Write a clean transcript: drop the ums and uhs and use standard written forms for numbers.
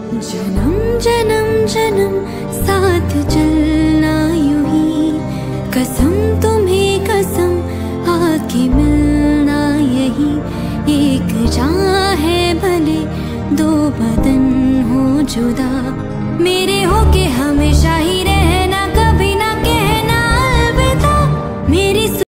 जन्म जन्म जन्म साथ चलना यूं ही, कसम तुम्हें कसम आके मिलना यही। एक जान है भले दो बदन हो जुदा, मेरे होके हमेशा ही